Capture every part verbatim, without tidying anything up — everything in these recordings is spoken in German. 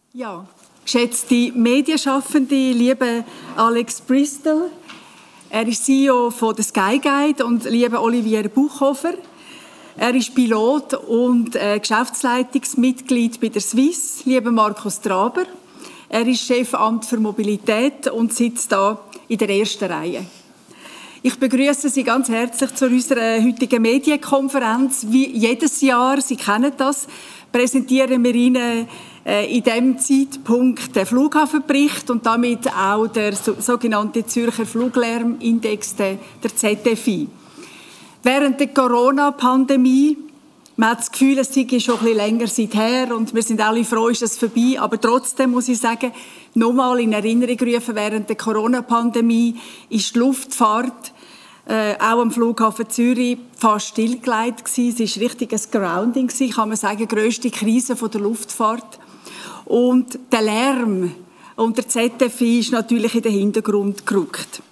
Ja, geschätzte Medienschaffende, lieber Alex Bristol, er ist C E O von der Skyguide, und lieber Olivier Buchhofer, er ist Pilot und äh, Geschäftsleitungsmitglied bei der Swiss, lieber Markus Traber, er ist Chefamt für Mobilität und sitzt da in der ersten Reihe. Ich begrüße Sie ganz herzlich zu unserer heutigen Medienkonferenz. Wie jedes Jahr, Sie kennen das, präsentieren wir Ihnen äh, in diesem Zeitpunkt den Flughafenbericht und damit auch der so, sogenannte Zürcher Fluglärmindex, der, der Z F I. Während der Corona-Pandemie, man hat das Gefühl, es sei schon ein bisschen länger seither und wir sind alle froh, ist es vorbei, aber trotzdem muss ich sagen, nochmal in Erinnerung rufen, während der Corona-Pandemie ist die Luftfahrt äh, auch am Flughafen Zürich fast stillgelegt gewesen. Es war richtig ein Grounding gewesen, kann man sagen, die grösste Krise von der Luftfahrt. Und der Lärm und der Z F I ist natürlich in den Hintergrund gerückt.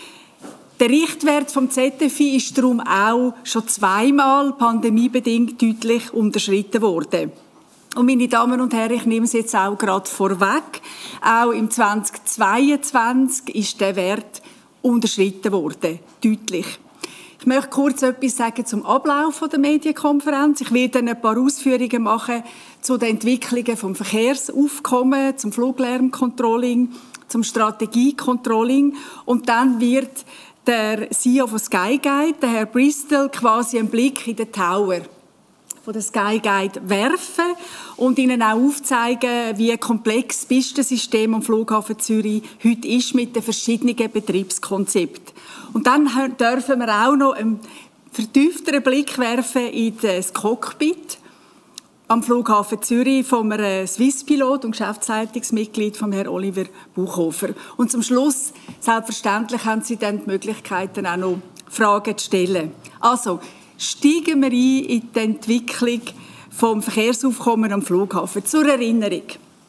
Der Richtwert vom Z F I ist darum auch schon zweimal pandemiebedingt deutlich unterschritten worden. Und meine Damen und Herren, ich nehme es jetzt auch gerade vorweg, auch im zweitausendzweiundzwanzig ist der Wert unterschritten worden, deutlich. Ich möchte kurz etwas sagen zum Ablauf der Medienkonferenz. Ich werde ein paar Ausführungen machen zu den Entwicklungen vom Verkehrsaufkommen, zum Fluglärmcontrolling, zum Strategiecontrolling, und dann wird der C E O von Skyguide, der Herr Bristol, quasi einen Blick in den Tower von der Skyguide werfen und Ihnen auch aufzeigen, wie komplex das Pistensystem am Flughafen Zürich heute ist mit den verschiedenen Betriebskonzepten. Und dann dürfen wir auch noch einen vertiefteren Blick werfen in das Cockpit am Flughafen Zürich von einem Swiss-Pilot und Geschäftsleitungsmitglied von Herrn Olivier Buchhofer. Und zum Schluss, selbstverständlich, haben Sie dann die Möglichkeiten, auch noch Fragen zu stellen. Also, steigen wir ein in die Entwicklung vom Verkehrsaufkommen am Flughafen. Zur Erinnerung: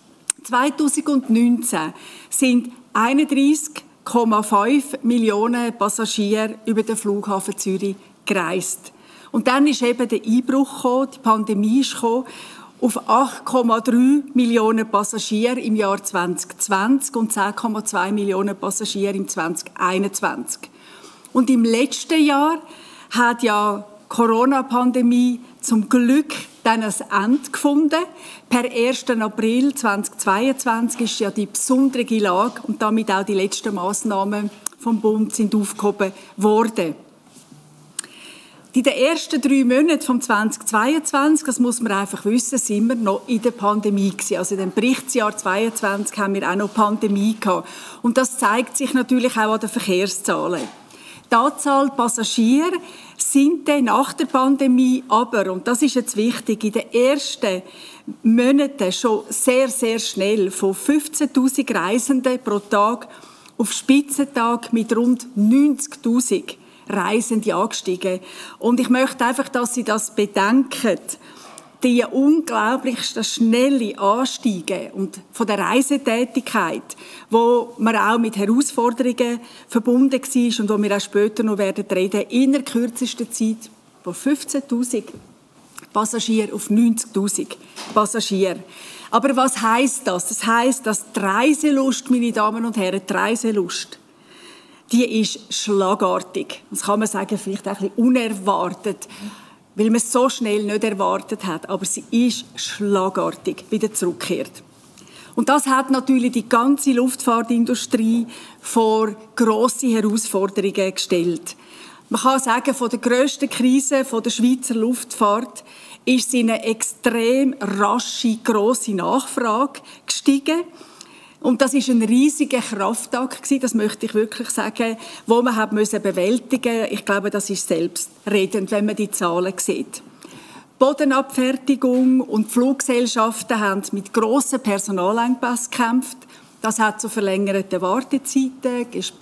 zweitausendneunzehn sind einunddreissig Komma fünf Millionen Passagiere über den Flughafen Zürich gereist. Und dann ist eben der Einbruch gekommen, die Pandemie ist gekommen, auf acht Komma drei Millionen Passagiere im Jahr zwanzig zwanzig und zehn Komma zwei Millionen Passagiere im zwanzig einundzwanzig. Und im letzten Jahr hat ja die Corona-Pandemie zum Glück dann ein Ende gefunden. Per ersten April zweitausendzweiundzwanzig ist ja die besondere Lage und damit auch die letzten Massnahmen vom Bund sind aufgehoben worden. In den ersten drei Monaten von zweitausendzweiundzwanzig, das muss man einfach wissen, sind wir noch in der Pandemie gewesen. Also in dem Berichtsjahr zweitausendzweiundzwanzig haben wir auch noch Pandemie gehabt. Und das zeigt sich natürlich auch an den Verkehrszahlen. Die Anzahl Passagiere sind dann nach der Pandemie aber, und das ist jetzt wichtig, in den ersten Monaten schon sehr, sehr schnell von fünfzehntausend Reisenden pro Tag auf Spitzentag mit rund neunzigtausend Reisende angestiegen. Und ich möchte einfach, dass Sie das bedenken. Die unglaublich schnelle Anstiege und von der Reisetätigkeit, wo man auch mit Herausforderungen verbunden war und wo wir auch später noch werden reden, in der kürzesten Zeit von fünfzehntausend Passagiere auf neunzigtausend Passagiere. Aber was heisst das? Das heisst, dass die Reiselust, meine Damen und Herren, die Reiselust, die ist schlagartig. Das kann man sagen, vielleicht auch ein bisschen unerwartet, weil man es so schnell nicht erwartet hat. Aber sie ist schlagartig wieder zurückgekehrt. Und das hat natürlich die ganze Luftfahrtindustrie vor grosse Herausforderungen gestellt. Man kann sagen, von der grössten Krise von der Schweizer Luftfahrt ist sie eine extrem rasche, grosse Nachfrage gestiegen. Und das ist ein riesiger Kraftakt, das möchte ich wirklich sagen, wo man hat müssen bewältigen. Ich glaube, das ist selbstredend, wenn man die Zahlen sieht. Die Bodenabfertigung und die Fluggesellschaften haben mit grossen Personalengpässen gekämpft. Das hat zu verlängerten Wartezeiten,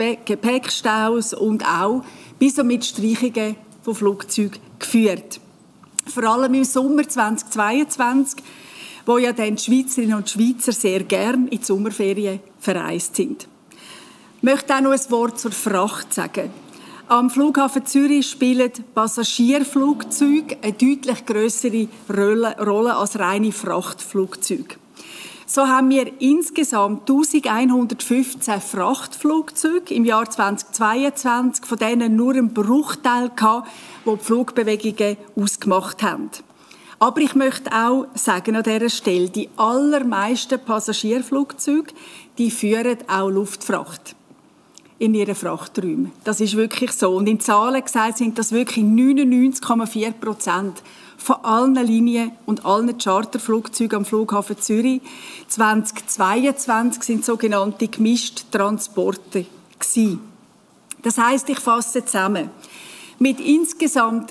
Gepäckstaus und auch bis und mit Streichungen von Flugzeugen geführt. Vor allem im Sommer zweitausendzweiundzwanzig, wo ja dann die Schweizerinnen und Schweizer sehr gern in die Sommerferien verreist sind. Ich möchte auch noch ein Wort zur Fracht sagen. Am Flughafen Zürich spielen Passagierflugzeuge eine deutlich grössere Rolle als reine Frachtflugzeuge. So haben wir insgesamt eintausendeinhundertfünfzehn Frachtflugzeuge im Jahr zweitausendzweiundzwanzig, von denen nur ein Bruchteil gehabt, wo die Flugbewegungen ausgemacht haben. Aber ich möchte auch sagen an dieser Stelle, die allermeisten Passagierflugzeuge, die führen auch Luftfracht in ihren Frachträumen. Das ist wirklich so. Und in Zahlen gesagt sind das wirklich neunundneunzig Komma vier Prozent von allen Linien und allen Charterflugzeugen am Flughafen Zürich. zweitausendzweiundzwanzig sind sogenannte gemischte Transporte gewesen. Das heisst, ich fasse zusammen. Mit insgesamt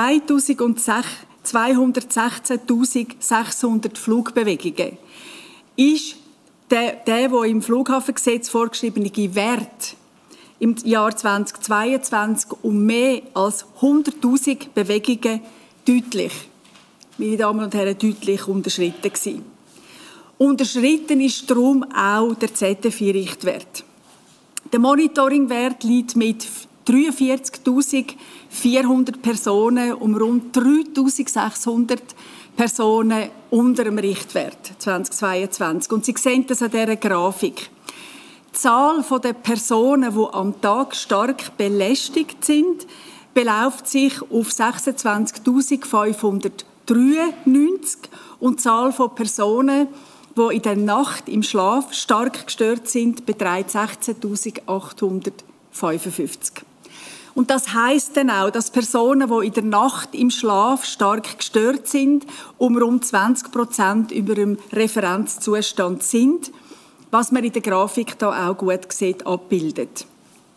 zweihundertsechzehntausendsechshundert Flugbewegungen ist der, der, der im Flughafengesetz vorgeschriebene Wert im Jahr zweitausendzweiundzwanzig um mehr als hunderttausend Bewegungen deutlich, meine Damen und Herren, deutlich unterschritten gewesen. Unterschritten ist darum auch der Z F I-Richtwert. Der Monitoringwert liegt mit dreiundvierzigtausendvierhundert Personen um rund dreitausendsechshundert Personen unter dem Richtwert zweitausendzweiundzwanzig. Und Sie sehen das an dieser Grafik. Die Zahl der Personen, die am Tag stark belästigt sind, beläuft sich auf sechsundzwanzigtausendfünfhundertdreiundneunzig und die Zahl von Personen, die in der Nacht im Schlaf stark gestört sind, beträgt sechzehntausendachthundertfünfundfünfzig. Und das heisst dann auch, dass Personen, die in der Nacht im Schlaf stark gestört sind, um rund zwanzig Prozent über dem Referenzzustand sind, was man in der Grafik da auch gut sieht, abbildet.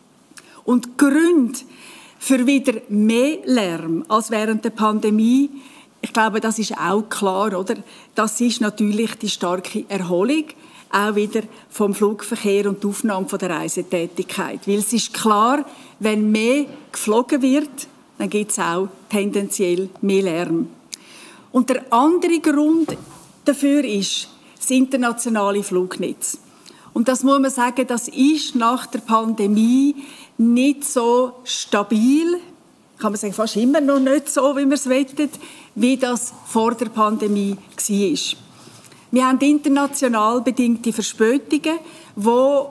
Und die Gründe für wieder mehr Lärm als während der Pandemie, ich glaube, das ist auch klar, oder? Das ist natürlich die starke Erholung, auch wieder vom Flugverkehr und die Aufnahme von der Reisetätigkeit. Weil es ist klar, wenn mehr geflogen wird, dann gibt es auch tendenziell mehr Lärm. Und der andere Grund dafür ist das internationale Flugnetz. Und das muss man sagen, das ist nach der Pandemie nicht so stabil, kann man sagen, fast immer noch nicht so, wie man es wettet, wie das vor der Pandemie war. Wir haben international bedingte Verspätungen, die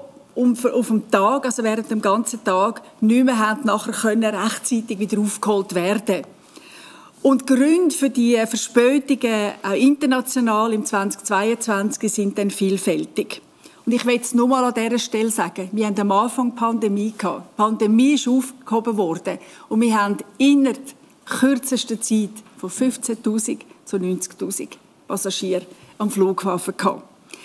auf dem Tag, also während dem ganzen Tag, nicht mehr haben nachher können rechtzeitig wieder aufgeholt werden. Und die Gründe für die Verspätungen, auch international im zweitausendzweiundzwanzig, sind dann vielfältig. Und ich will es nur mal an dieser Stelle sagen, wir hatten am Anfang die Pandemie gehabt. Die Pandemie ist aufgehoben worden und wir haben innerhalb kürzester Zeit von fünfzehntausend zu neunzigtausend Passagiere am Flughafen gehabt.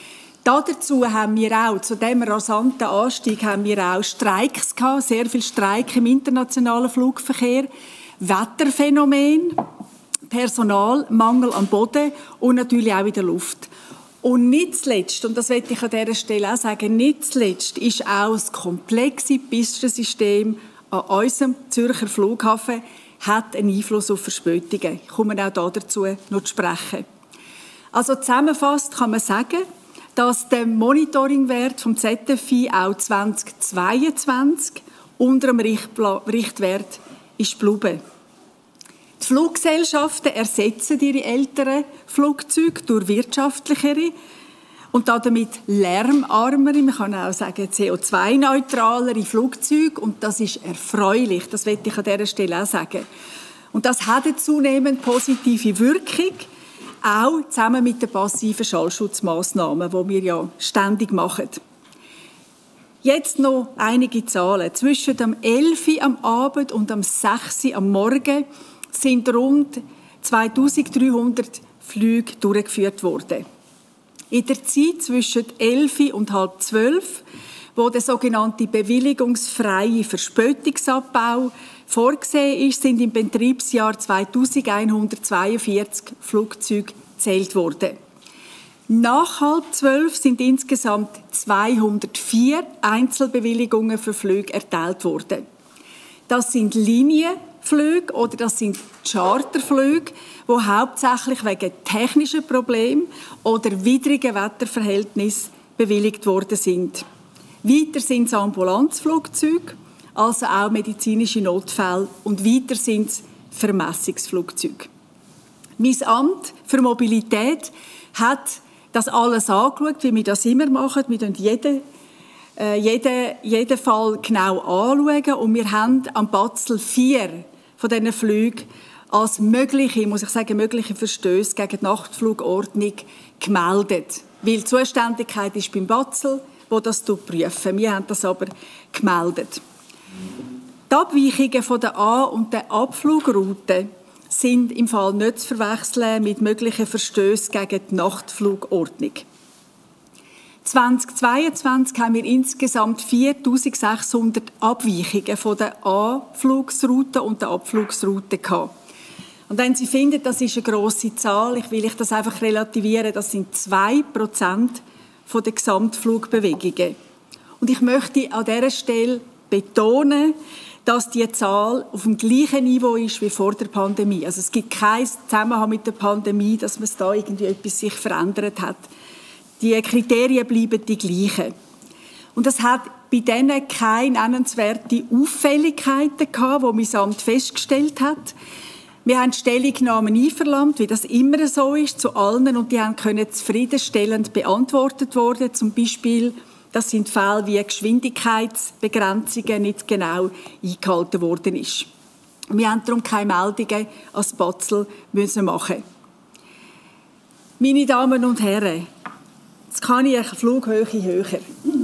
Dazu haben wir auch, zu diesem rasanten Anstieg, haben wir auch Streiks gehabt, sehr viele Streiks im internationalen Flugverkehr, Wetterphänomen, Personalmangel am Boden und natürlich auch in der Luft. Und nicht zuletzt, und das möchte ich an dieser Stelle auch sagen, nicht zuletzt ist auch das komplexe Pistensystem an unserem Zürcher Flughafen hat einen Einfluss auf Verspätungen. Ich komme auch dazu noch zu sprechen. Also zusammenfassend kann man sagen, dass der Monitoringwert vom Z F I auch zweitausendzweiundzwanzig unter dem Richtwert ist geblieben. Die Fluggesellschaften ersetzen ihre älteren Flugzeuge durch wirtschaftlichere und damit lärmarmere, man kann auch sagen C O zwei neutralere Flugzeuge, und das ist erfreulich, das möchte ich an dieser Stelle auch sagen. Und das hat eine zunehmend positive Wirkung, auch zusammen mit den passiven Schallschutzmaßnahmen, die wir ja ständig machen. Jetzt noch einige Zahlen. Zwischen dem elf Uhr am Abend und dem sechs Uhr am Morgen sind rund zweitausenddreihundert Flüge durchgeführt worden. In der Zeit zwischen elf Uhr und halb zwölf, wo der sogenannte bewilligungsfreie Verspätungsabbau vorgesehen ist, sind im Betriebsjahr zweitausendeinhundertzweiundvierzig Flugzeuge gezählt worden. Nach halb zwölf sind insgesamt zweihundertvier Einzelbewilligungen für Flüge erteilt worden. Das sind Linienflüge oder das sind Charterflüge, die hauptsächlich wegen technischen Problemen oder widrigen Wetterverhältnissen bewilligt worden sind. Weiter sind es Ambulanzflugzeuge, also auch medizinische Notfälle, und weiter sind es Vermessungsflugzeuge. Mein Amt für Mobilität hat das alles angeschaut, wie wir das immer machen. Wir schauen jeden, äh, jeden, jeden Fall genau anschauen und wir haben am Batzl vier von diesen Flügen als mögliche, muss ich sagen, mögliche Verstöße gegen die Nachtflugordnung gemeldet. Weil die Zuständigkeit ist beim Batzl, wo das prüfen. Wir haben das aber gemeldet. Die Abweichungen von der An- und der Abflugroute sind im Fall nicht zu verwechseln mit möglichen Verstößen gegen die Nachtflugordnung. zweitausendzweiundzwanzig haben wir insgesamt viertausendsechshundert Abweichungen von der Anflugsroute und der Abflugsroute gehabt. Und wenn Sie finden, das ist eine grosse Zahl, ich will ich das einfach relativieren, das sind zwei Prozent von der Gesamtflugbewegungen. Und ich möchte an dieser Stelle betonen, dass die Zahl auf dem gleichen Niveau ist wie vor der Pandemie. Also es gibt keinen Zusammenhang mit der Pandemie, dass man es da irgendwie etwas sich verändert hat. Die Kriterien bleiben die gleichen. Und es hat bei denen keine nennenswerte Auffälligkeiten gehabt, die mein Amt festgestellt hat. Wir haben Stellungnahmen einverlangt, wie das immer so ist, zu allen, und die können zufriedenstellend beantwortet worden. Zum Beispiel, das sind Fälle wie Geschwindigkeitsbegrenzungen nicht genau eingehalten worden ist. Wir haben darum keine Meldungen als Batzl müssen machen. Meine Damen und Herren, jetzt kann ich eine Flughöhe höher.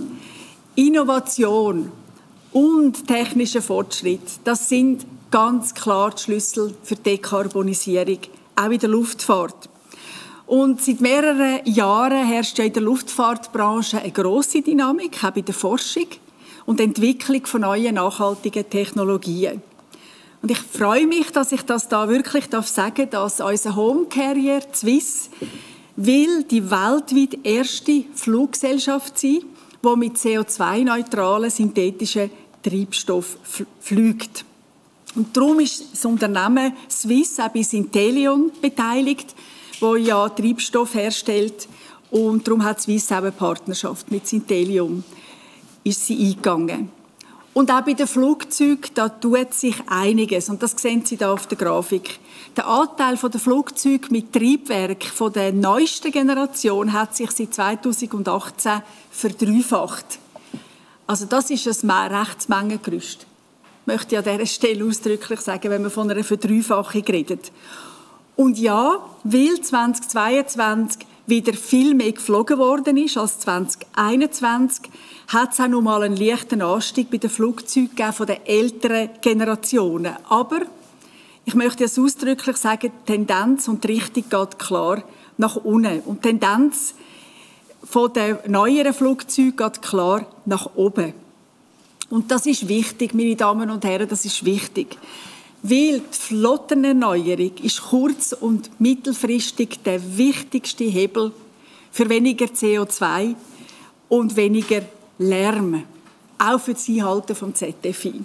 Innovation und technischer Fortschritt, das sind ganz klar die Schlüssel für die Dekarbonisierung, auch in der Luftfahrt. Und seit mehreren Jahren herrscht ja in der Luftfahrtbranche eine grosse Dynamik, auch bei der Forschung und Entwicklung von neuen nachhaltigen Technologien. Und ich freue mich, dass ich das da wirklich sagen darf, dass unser Home Carrier Swiss will die weltweit erste Fluggesellschaft sein, die mit C O zwei neutralen synthetischen Treibstoff fliegt. Und darum ist das Unternehmen Swiss auch bei Synthelion beteiligt, wo ja Treibstoff herstellt. Und darum hat Swiss auch eine Partnerschaft mit Synthelion, ist sie eingegangen. Und auch bei den Flugzeugen, da tut sich einiges. Und das sehen Sie hier auf der Grafik. Der Anteil der Flugzeuge mit Triebwerk von der neuesten Generation hat sich seit zweitausendachtzehn verdreifacht. Also das ist ein Rechtsmengengerüst. Möchte ich an dieser Stelle ausdrücklich sagen, wenn man von einer Verdreifachung redet. Und ja, weil zweitausendzweiundzwanzig wieder viel mehr geflogen worden ist als zweitausendeinundzwanzig, hat es auch noch mal einen leichten Anstieg bei den Flugzeugen gegeben von den älteren Generationen. Aber ich möchte es ausdrücklich sagen, die Tendenz und die Richtung geht klar nach unten. Und die Tendenz von den neueren Flugzeugen geht klar nach oben. Und das ist wichtig, meine Damen und Herren, das ist wichtig. Weil die Flottenerneuerung ist kurz- und mittelfristig der wichtigste Hebel für weniger C O zwei und weniger Lärm, auch für das Einhalten vom Z F I.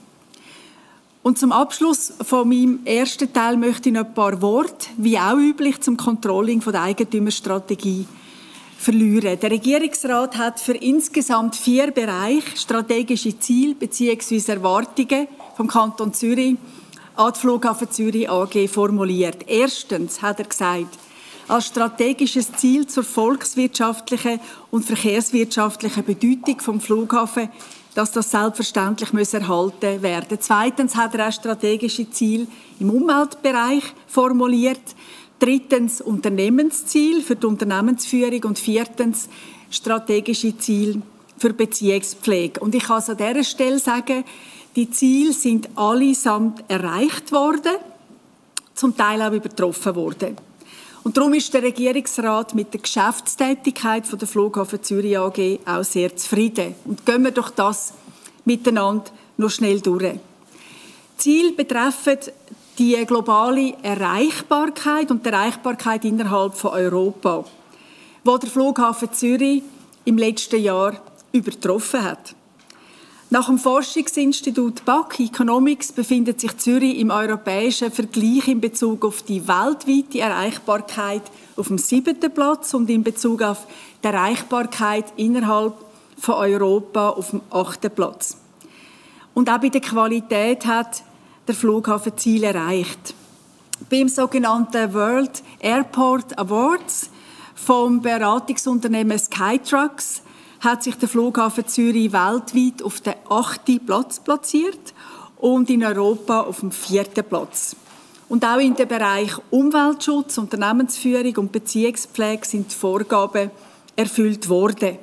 Und zum Abschluss von meinem ersten Teil möchte ich noch ein paar Worte, wie auch üblich, zum Controlling von der Eigentümerstrategie verlieren. Der Regierungsrat hat für insgesamt vier Bereiche strategische Ziele bzw. Erwartungen vom Kanton Zürich an die Flughafen Zürich A G formuliert. Erstens hat er gesagt, als strategisches Ziel zur volkswirtschaftlichen und verkehrswirtschaftlichen Bedeutung vom Flughafen, dass das selbstverständlich muss erhalten werden. Zweitens hat er auch strategische Ziele im Umweltbereich formuliert. Drittens Unternehmensziel für die Unternehmensführung und viertens strategische Ziele für Beziehungspflege. Und ich kann es an dieser Stelle sagen, die Ziele sind allesamt erreicht worden, zum Teil auch übertroffen worden. Und darum ist der Regierungsrat mit der Geschäftstätigkeit von der Flughafen Zürich A G auch sehr zufrieden. Und gehen wir doch das miteinander noch schnell durch. Ziele betreffen die globale Erreichbarkeit und die Erreichbarkeit innerhalb von Europa, wo der Flughafen Zürich im letzten Jahr übertroffen hat. Nach dem Forschungsinstitut B A C Economics befindet sich Zürich im europäischen Vergleich in Bezug auf die weltweite Erreichbarkeit auf dem siebten Platz und in Bezug auf die Erreichbarkeit innerhalb von Europa auf dem achten Platz. Und auch bei der Qualität hat der Flughafen Ziel erreicht. Beim sogenannten World Airport Awards vom Beratungsunternehmen Skytrucks hat sich der Flughafen Zürich weltweit auf den achten Platz platziert und in Europa auf dem vierten Platz. Und auch in dem Bereich Umweltschutz, Unternehmensführung und Beziehungspflege sind die Vorgaben erfüllt worden.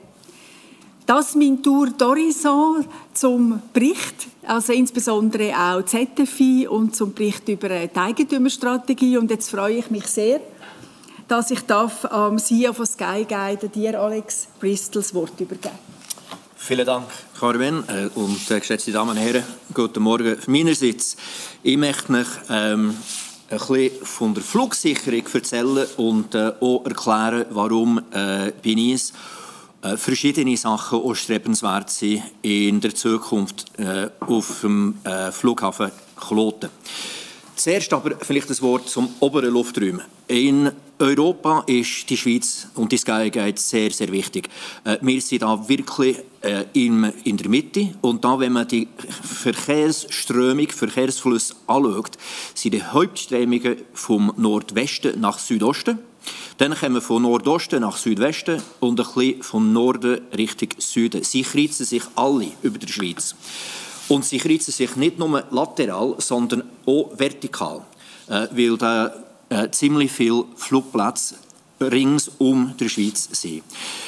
Das mein Tour d'Horizon zum Bericht, also insbesondere auch Z F I und zum Bericht über die Eigentümerstrategie. Und jetzt freue ich mich sehr, dass ich darf am ähm, C E O von Skyguide, dir Alex Bristol, das Wort übergeben. Vielen Dank, Carmen. Äh, und äh, geschätzte Damen und Herren, guten Morgen meinerseits. Ich möchte euch ähm, ein bisschen von der Flugsicherung erzählen und äh, auch erklären, warum äh, bei uns äh, verschiedene Sachen auch strebenswert sind in der Zukunft äh, auf dem äh, Flughafen Kloten. Zuerst aber vielleicht ein Wort zum oberen Luftraum. In Europa ist die Schweiz und die Skyguide sehr, sehr wichtig. Äh, wir sind da wirklich äh, in, in der Mitte. Und da, wenn man die Verkehrsströmung, Verkehrsfluss anschaut, sind die Hauptströmungen vom Nordwesten nach Südosten. Dann kommen wir von Nordosten nach Südwesten und ein bisschen von Norden Richtung Süden. Sie kreuzen sich alle über der Schweiz. Und sie kreuzen sich nicht nur lateral, sondern auch vertikal, äh, weil da äh, ziemlich viele Flugplätze rings um der Schweiz sind.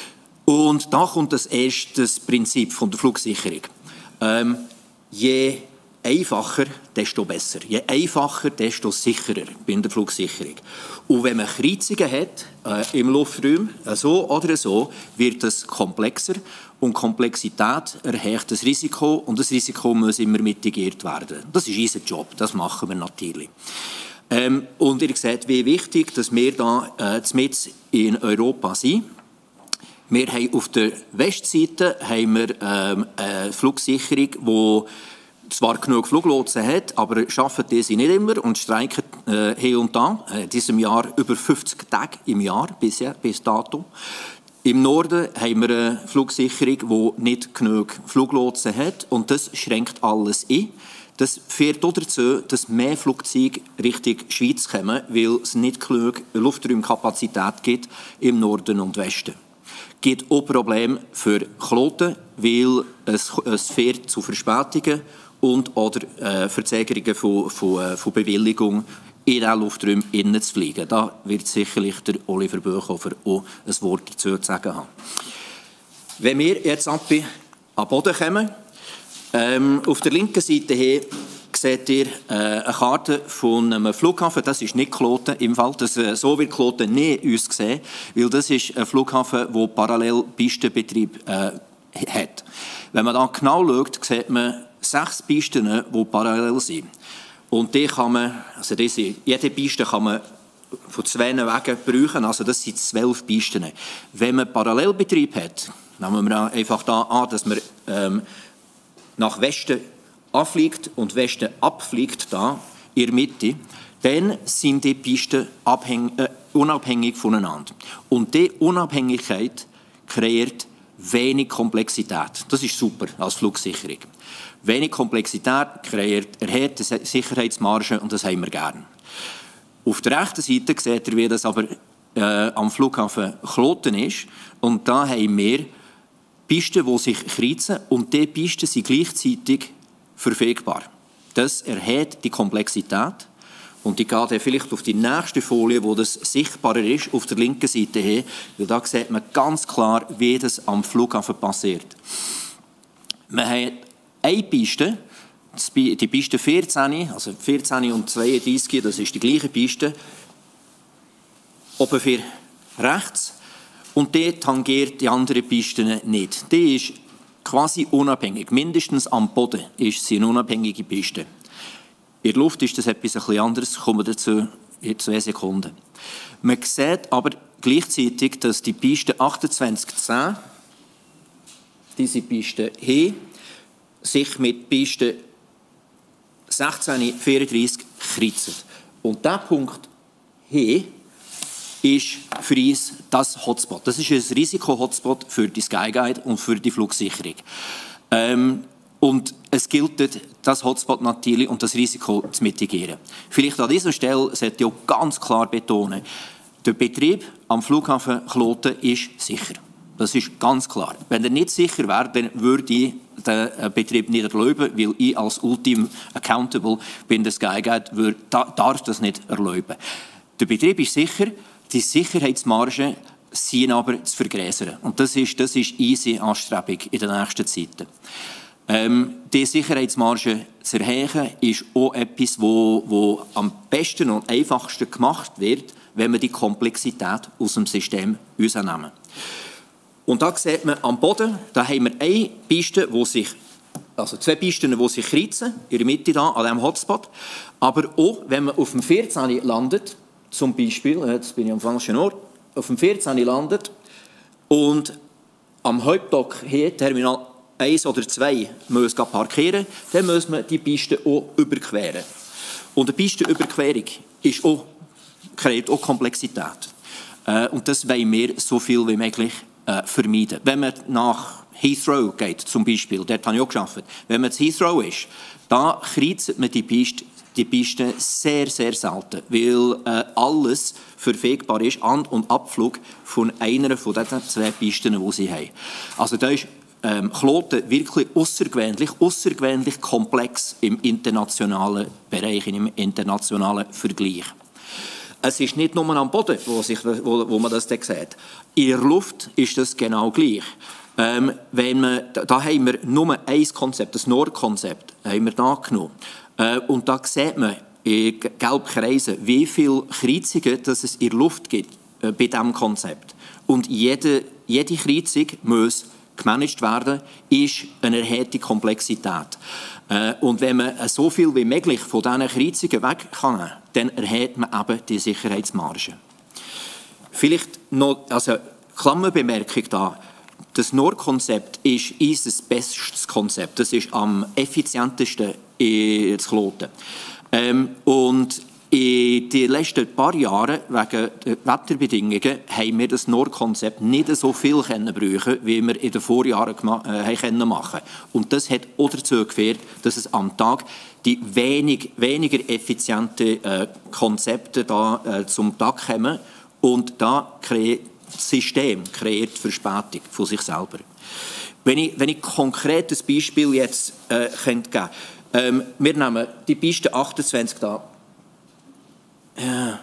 Und da kommt das erste Prinzip von der Flugsicherung. Ähm, je einfacher, desto besser. Je einfacher, desto sicherer bei der Flugsicherung. Und wenn man Kreuzungen hat äh, im Luftraum, äh, so oder so, wird es komplexer. Und Komplexität erhöht das Risiko und das Risiko muss immer mitigiert werden. Das ist unser Job, das machen wir natürlich. Ähm, und ihr seht, wie wichtig, dass wir da äh, mitten in Europa sind. Wir haben auf der Westseite haben wir, ähm, eine Flugsicherung, die zwar genug Fluglotsen hat, aber schaffen diese nicht immer und streiken äh, hier und da. In diesem Jahr über fünfzig Tage im Jahr bisher, bis dato. Im Norden haben wir eine Flugsicherung, die nicht genug Fluglotsen hat und das schränkt alles ein. Das führt auch dazu, dass mehr Flugzeuge Richtung Schweiz kommen, weil es nicht genug Luftraumkapazität gibt im Norden und Westen. Es gibt auch Probleme für Kloten, weil es, es führt zu Verspätungen und oder äh, Verzögerungen von, von, von Bewilligung in diesen Luftraum innen zu fliegen. Da wird sicherlich der Oliver Büchhofer auch ein Wort dazu zu sagen haben. Wenn wir jetzt ab an Boden kommen, ähm, auf der linken Seite hier seht ihr äh, eine Karte von einem Flughafen. Das ist nicht Kloten im Fall. Das, äh, so wird Kloten nie uns gesehen, weil das ist ein Flughafen, der parallel Pistenbetrieb äh, hat. Wenn man da genau schaut, sieht man sechs Pisten, die parallel sind. Und die kann man, also diese, jede Piste kann man von zwei Wegen brauchen, also das sind zwölf Pisten. Wenn man Parallelbetrieb hat, nehmen wir einfach da an, dass man ähm, nach Westen anfliegt und Westen abfliegt, da in der Mitte, dann sind die Pisten abhängig, äh, unabhängig voneinander. Und diese Unabhängigkeit kreiert wenig Komplexität. Das ist super als Flugsicherung. Wenig Komplexität kreiert erhöhte Sicherheitsmargen und das haben wir gern. Auf der rechten Seite seht ihr, wie das aber äh, am Flughafen Kloten ist. Und da haben wir Pisten, die sich kreuzen und diese Pisten sind gleichzeitig verfügbar. Das erhöht die Komplexität. Und ich gehe dann vielleicht auf die nächste Folie, wo das sichtbarer ist, auf der linken Seite her, weil da sieht man ganz klar, wie das am Flughafen passiert. Man hat eine Piste, die Piste vierzehn, also vierzehn und zweiunddreißig, das ist die gleiche Piste, oben für rechts, und die tangiert die anderen Pisten nicht. Die ist quasi unabhängig, mindestens am Boden ist sie eine unabhängige Piste. In der Luft ist das etwas ein bisschen anderes, kommen wir dazu in zwei Sekunden. Man sieht aber gleichzeitig, dass die Piste achtundzwanzig zehn, diese Piste hier, sich mit Piste sechzehn vierunddreißig kreuzen. Und dieser Punkt hier ist für uns das Hotspot. Das ist ein Risiko-Hotspot für die Skyguide und für die Flugsicherung. Ähm, und es gilt, das Hotspot natürlich und das Risiko zu mitigieren. Vielleicht an dieser Stelle sollte ich auch ganz klar betonen, Der Betrieb am Flughafen Kloten ist sicher. Das ist ganz klar. Wenn er nicht sicher wäre, dann würde ich den Betrieb nicht erlauben, weil ich als Ultim Accountable bin, das Skyguide darf das nicht erlauben. Der Betrieb ist sicher, die Sicherheitsmargen sind aber zu vergrößern. Und das ist, das ist unsere Anstrebung in den nächsten Zeiten. Ähm, die Sicherheitsmarge zu erhöhen, ist auch etwas, wo, wo am besten und einfachsten gemacht wird, wenn wir die Komplexität aus dem System rausnehmen. Und da sieht man am Boden, da haben wir eine Piste, wo sich, also zwei Pisten, die sich kreuzen, in der Mitte da, an diesem Hotspot. Aber auch, wenn man auf dem vierzehn landet, zum Beispiel, jetzt bin ich am falschen Ort, auf dem vierzehn landet und am Hauptdock hier, Terminal eins oder zwei, muss parkieren, dann muss man die Piste auch überqueren. Und eine Pistenüberquerung ist auch, kreiert auch Komplexität. Äh, und das wollen wir so viel wie möglich äh, vermeiden. Wenn man nach Heathrow geht, zum Beispiel, dort habe ich auch gearbeitet, wenn man zu Heathrow ist, da kreuzt man die Piste, die Piste sehr, sehr selten, weil äh, alles verfügbar ist, An- und Abflug von einer von diesen zwei Pisten, die sie haben. Also da ist ähm, Kloten wirklich außergewöhnlich, außergewöhnlich komplex im internationalen Bereich, im internationalen Vergleich. Es ist nicht nur am Boden, wo, sich, wo, wo man das dann sieht. In der Luft ist das genau gleich. Ähm, wenn man, da, da haben wir nur ein Konzept, das Nord-Konzept, haben wir da genommen. Äh, und da sieht man in gelben Kreisen, wie viele Kreuzungen dass es in der Luft gibt äh, bei diesem Konzept. Und jede, jede Kreuzung muss gemanagt werden, ist eine erhöhte Komplexität. Äh, und wenn man äh, so viel wie möglich von diesen Kreuzungen weg kann, dann erhöht man eben die Sicherheitsmarge. Vielleicht noch, also Klammerbemerkung da, das Nord-Konzept ist unser bestes Konzept. Das ist am effizientesten in Kloten. Ähm, und in den letzten paar Jahren, wegen der Wetterbedingungen, haben wir das Nord-Konzept nicht so viel können brauchen, wie wir in den Vorjahren äh, können machen. Und das hat auch dazu geführt, dass es am Tag die wenig, weniger effizienten äh, Konzepte da, äh, zum Tag kommen. Und da kreiert das System kreiert Verspätung von sich selber. Wenn ich, wenn ich konkret ein Beispiel jetzt äh, geben könnte, ähm, wir nehmen die Piste achtundzwanzig da. Ja.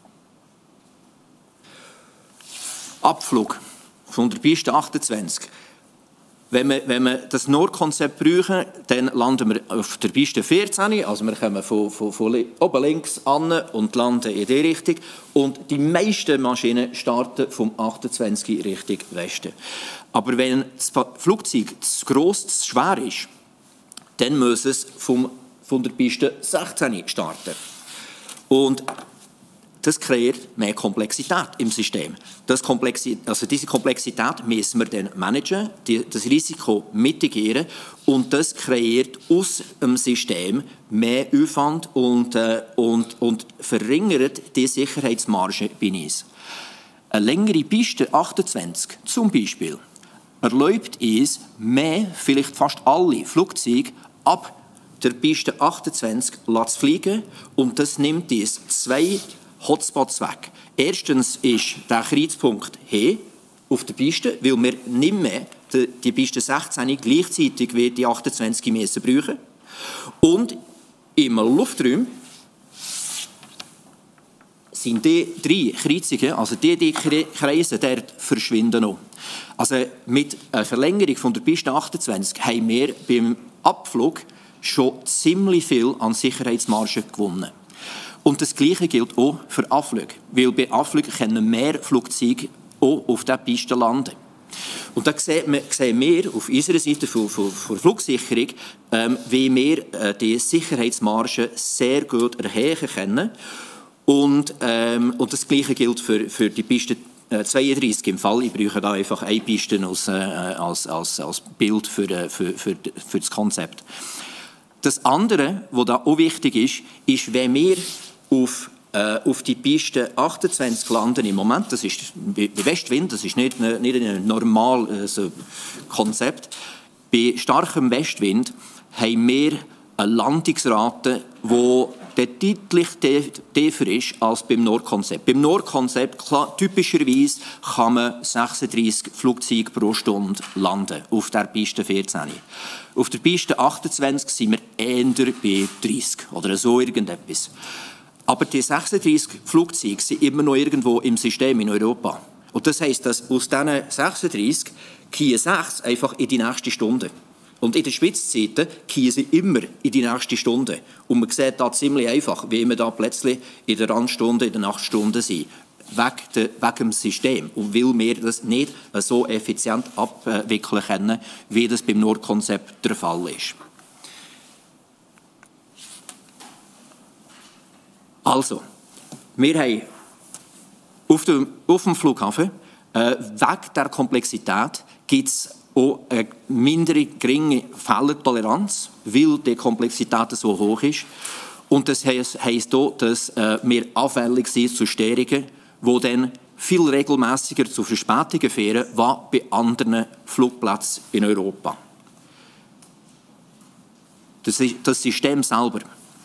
Abflug von der Piste achtundzwanzig. Wenn wir, wenn wir das Nord-Konzept brauchen, dann landen wir auf der Piste vierzehn, also wir kommen von, von, von oben links an und landen in die Richtung. Und die meisten Maschinen starten vom achtundzwanzig Richtung Westen. Aber wenn das Flugzeug zu gross, zu schwer ist, dann muss es vom, von der Piste sechzehn starten. Und das kreiert mehr Komplexität im System. Das Komplexität, also diese Komplexität müssen wir dann managen, die, das Risiko mitigieren und das kreiert aus dem System mehr Aufwand und, äh, und, und verringert die Sicherheitsmarge bei uns. Eine längere Piste, achtundzwanzig zum Beispiel, erlaubt uns mehr, vielleicht fast alle Flugzeuge ab der Piste achtundzwanzig zu fliegen und das nimmt uns zwei Hotspots weg. Erstens ist der Kreuzpunkt hier auf der Piste, weil wir nicht mehr die, die Piste sechzehn gleichzeitig wie die achtundzwanzig müssen brauchen. Und im Luftraum sind die drei Kreuzungen, also die, die Kreise, dort verschwinden noch. Also mit einer Verlängerung von der Piste achtundzwanzig haben wir beim Abflug schon ziemlich viel an Sicherheitsmarge gewonnen. Und das Gleiche gilt auch für Anflüge, weil bei Anflügen können mehr Flugzeuge auch auf dieser Piste landen. Und da sehen wir auf unserer Seite für, für, für Flugsicherung, ähm, wie wir äh, die Sicherheitsmarge sehr gut erhöhen können. Und, ähm, und das Gleiche gilt für, für die Piste äh, zweiunddreißig im Fall. Ich brauche da einfach eine Piste als, äh, als, als, als Bild für, äh, für, für, für das Konzept. Das andere, was da auch wichtig ist, ist, wenn wir auf, äh, auf die Piste achtundzwanzig landen im Moment, das ist bei Westwind, das ist nicht, eine, nicht ein normales äh, Konzept. Bei starkem Westwind haben wir eine Landungsrate, die der deutlich tiefer ist als beim Nordkonzept. Beim Nordkonzept, klar, typischerweise kann man sechsunddreissig Flugzeuge pro Stunde landen, auf der Piste vierzehn. Auf der Piste achtundzwanzig sind wir eher bei dreißig oder so irgendetwas. Aber die sechsunddreissig Flugzeuge sind immer noch irgendwo im System in Europa. Und das heisst, dass aus diesen sechsunddreissig gehen sechs einfach in die nächste Stunde. Und in den Spitzzeiten gehen sie immer in die nächste Stunde. Und man sieht da ziemlich einfach, wie wir da plötzlich in der Randstunde, in der Nachtstunde sind. Wegen, de, wegen dem System. Und weil wir das nicht so effizient abwickeln können, wie das beim Nordkonzept der Fall ist. Also, wir haben auf dem, auf dem Flughafen, äh, wegen der Komplexität, gibt es auch eine mindere, geringe Fehlertoleranz, weil die Komplexität so hoch ist. Und das heisst auch, dass äh, wir anfällig sind zu Störungen, die dann viel regelmäßiger zu Verspätungen führen, als bei anderen Flugplätzen in Europa. Das ist das System selber.